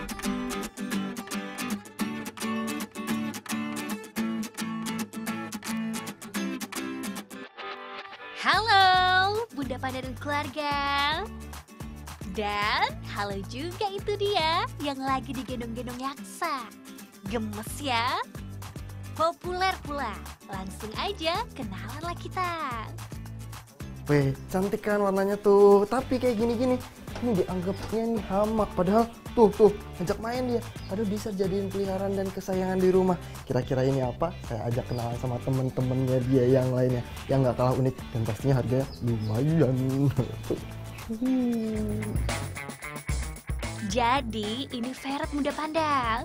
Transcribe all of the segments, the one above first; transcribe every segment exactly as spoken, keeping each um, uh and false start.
Halo, Bunda Panda dan keluarga. Dan halo juga itu dia yang lagi digendong-gendong yaksa. Gemes ya? Populer pula. Langsung aja kenalanlah kita. Weh, cantik kan warnanya tuh. Tapi kayak gini-gini, ini dianggapnya nih hamak. Padahal tuh, tuh, ajak main dia. Padahal bisa jadiin peliharaan dan kesayangan di rumah. Kira-kira ini apa? Saya ajak kenalan sama temen-temennya dia yang lainnya. Yang nggak kalah unik dan pastinya harganya lumayan. Jadi ini ferret Bunda Panda.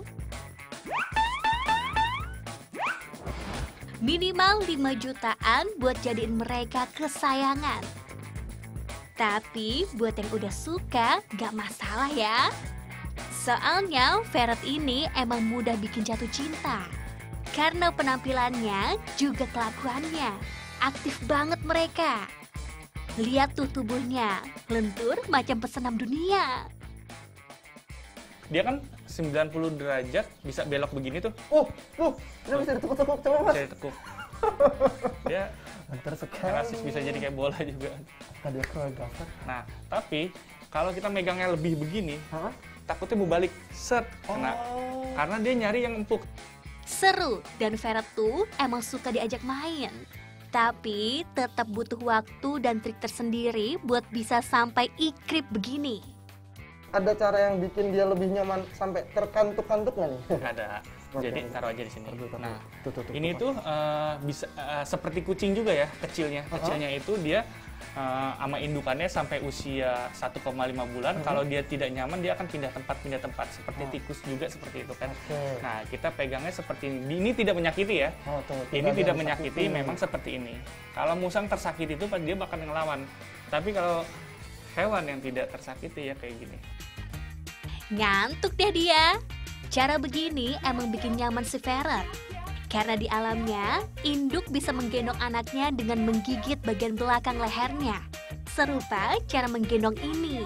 Minimal lima jutaan buat jadiin mereka kesayangan. Tapi buat yang udah suka gak masalah ya. Soalnya ferret ini emang mudah bikin jatuh cinta. Karena penampilannya juga kelakuannya. Aktif banget mereka. Lihat tuh tubuhnya, lentur macam pesenam dunia. Dia kan sembilan puluh derajat bisa belok begini tuh. Oh, tuh, dia bisa ditekuk-tekuk, coba mas. Bisa ditekuk. Dia Antar sekali. rasis bisa jadi kayak bola juga. Tadi aku gafet. Nah, tapi kalau kita megangnya lebih begini, Hah? takutnya mau balik set. Nah, Oh. karena dia nyari yang empuk. Seru dan ferret tuh emang suka diajak main. Tapi tetap butuh waktu dan trik tersendiri buat bisa sampai ikrip begini. Ada cara yang bikin dia lebih nyaman sampai terkantuk-kantuk nggak nih? Ada. Jadi taruh aja di sini. Taruh, taruh. Nah, Tuh, tuh, tuh, ini tuh, tuh eh, bisa eh, seperti kucing juga ya, kecilnya. Uh-huh. Kecilnya itu dia eh, sama indukannya sampai usia satu koma lima bulan. Uh-huh. Kalau dia tidak nyaman, dia akan pindah tempat, pindah tempat. Seperti Oh. tikus juga seperti itu kan. Oke. Nah, kita pegangnya seperti ini. Ini tidak menyakiti ya. Oh, tuh, Ini ada tidak yang menyakiti, sakiti. memang seperti ini. Kalau musang tersakiti itu dia bakal ngelawan. Tapi kalau hewan yang tidak tersakiti ya kayak gini. Ngantuk deh dia. Cara begini emang bikin nyaman si ferret. Karena di alamnya, induk bisa menggendong anaknya dengan menggigit bagian belakang lehernya. Serupa cara menggendong ini.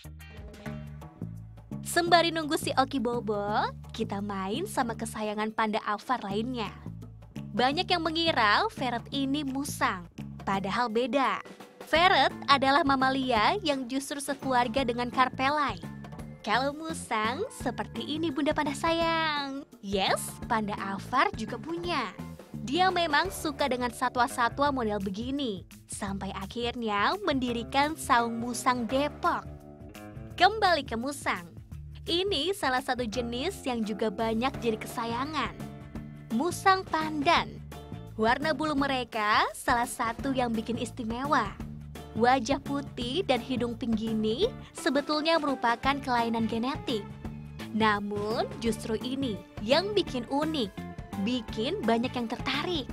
Sembari nunggu si Oki Bobo, kita main sama kesayangan panda alvar lainnya. Banyak yang mengira ferret ini musang, padahal beda. Ferret adalah mamalia yang justru sekeluarga dengan Carpelai. Kalau musang, seperti ini Bunda Panda sayang. Yes, panda alvar juga punya. Dia memang suka dengan satwa-satwa model begini. Sampai akhirnya mendirikan Saung Musang Depok. Kembali ke musang. Ini salah satu jenis yang juga banyak jadi kesayangan. Musang pandan. Warna bulu mereka salah satu yang bikin istimewa. Wajah putih dan hidung pink gini sebetulnya merupakan kelainan genetik. Namun justru ini yang bikin unik, bikin banyak yang tertarik.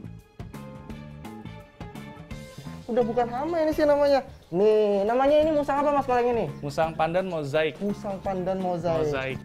Udah bukan hama ini sih namanya. Nih, namanya ini musang apa mas kalau yang ini? Musang pandan mozaik. Musang pandan mozaik. Mozaik.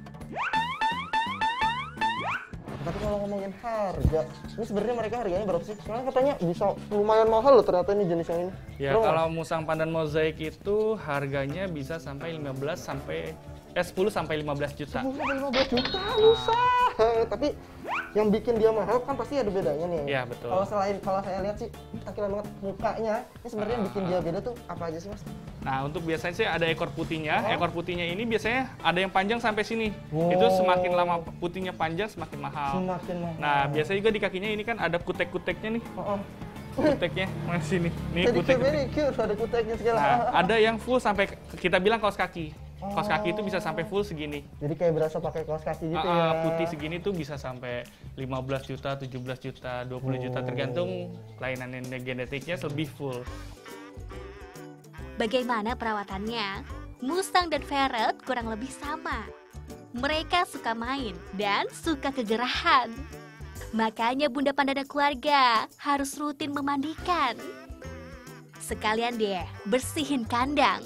Tapi kalau ngomongin harga, ini sebenarnya mereka harganya berapa sih? Soalnya katanya bisa lumayan mahal loh ternyata ini jenis yang ini. Ya, Bro, kalau musang pandan mozaik itu harganya bisa sampai lima belas sampai eh sepuluh sampai lima belas juta. sepuluh sampai lima belas juta bisa. Tapi yang bikin dia mahal kan pasti ada bedanya nih. Iya, betul. Kalau selain kalau saya lihat sih tampilan banget mukanya, ini sebenarnya yang bikin dia beda tuh apa aja sih mas? Nah, untuk biasanya sih ada ekor putihnya. Oh. Ekor putihnya ini biasanya ada yang panjang sampai sini. Wow. Itu semakin lama putihnya panjang semakin mahal. Semakin mahal. Nah, biasanya juga di kakinya ini kan ada kutek-kuteknya nih. Oh, oh. Kuteknya mana sini? Nih Jadi kutek. very cute, ada kuteknya segala. Nah, ada yang full sampai kita bilang kaos kaki. Kaos kaki itu bisa Oh. sampai full segini. Jadi kayak berasa pakai kaos kaki gitu Ah, ah, ya. putih segini tuh bisa sampai lima belas juta, tujuh belas juta, dua puluh juta Oh. tergantung kelainan genetiknya lebih full. Bagaimana perawatannya? Mustang dan ferret kurang lebih sama. Mereka suka main dan suka kegerahan. Makanya Bunda Panda dan keluarga harus rutin memandikan. Sekalian deh, bersihin kandang.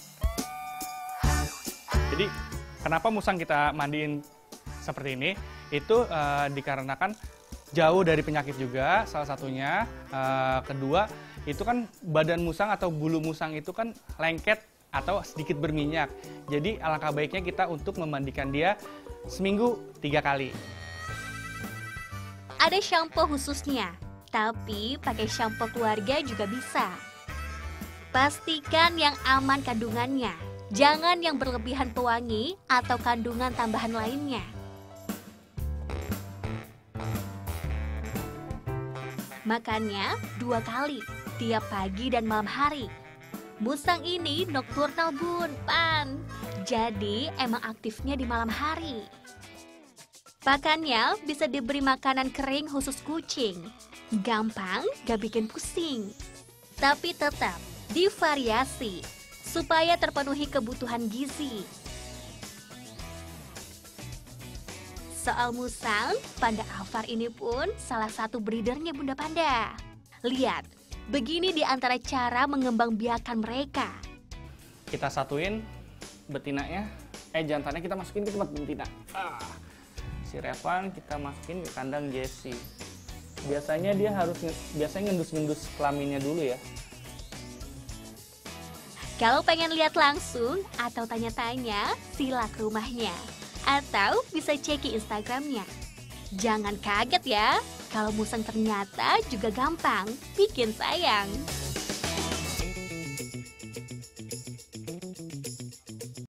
Jadi kenapa musang kita mandiin seperti ini? Itu uh, dikarenakan jauh dari penyakit juga salah satunya. Uh, kedua, itu kan badan musang atau bulu musang itu kan lengket atau sedikit berminyak. Jadi alangkah baiknya kita untuk memandikan dia seminggu tiga kali. Ada shampoo khususnya, tapi pakai shampoo keluarga juga bisa. Pastikan yang aman kandungannya, jangan yang berlebihan pewangi atau kandungan tambahan lainnya. Makannya dua kali, tiap pagi dan malam hari. Musang ini nokturnal bun, Pan. Jadi emang aktifnya di malam hari. Pakannya bisa diberi makanan kering khusus kucing. Gampang, gak bikin pusing. Tapi tetap divariasi, supaya terpenuhi kebutuhan gizi. Soal musang, Panda Alvar ini pun salah satu breedernya Bunda Panda. Lihat, begini di antara cara mengembangbiakan mereka. Kita satuin betinanya, eh jantannya kita masukin ke tempat betina. Ah, si Revan kita masukin ke kandang Jessie. Biasanya dia harus biasanya ngendus-ngendus kelaminnya dulu ya. Kalau pengen lihat langsung atau tanya-tanya, sila ke rumahnya. Atau bisa cek Instagramnya. Jangan kaget ya, kalau musang ternyata juga gampang bikin sayang.